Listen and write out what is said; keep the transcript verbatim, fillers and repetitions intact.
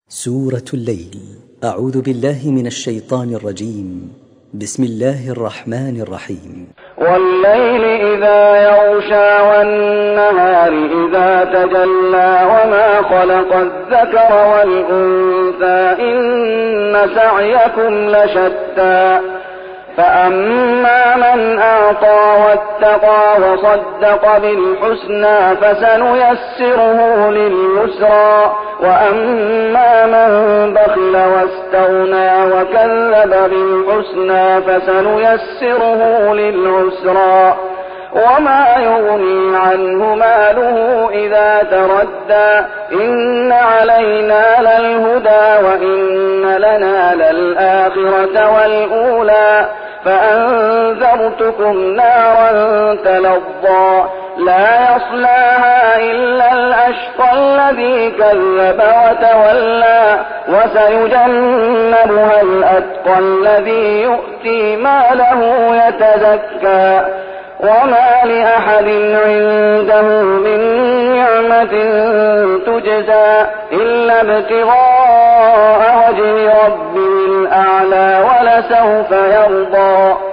سورة الليل. أعوذ بالله من الشيطان الرجيم. بسم الله الرحمن الرحيم. والليل إذا يغشى والنهار إذا تجلى وما خلق الذكر والأنثى إن سعيكم لشتى فأما من أعطى واتقى وصدق بالحسنى فسنيسره لليسرى وأما من بخل واستغنى وكذب بالحسنى فسنيسره للعسرى وما يغني عنه ماله إذا تردى إن علينا للهدى وإن لنا للآخرة والأولى فأنذرتكم نارا تلظى لا يصلاها إلا الأشقى الذي كذب وتولى وسيجنبها الأتقى الذي يؤتي ماله يتزكى وما لأحد عنده من نعمة تجزى إلا ابتغاء وجه ربه الأعلى ولسوف يرضى.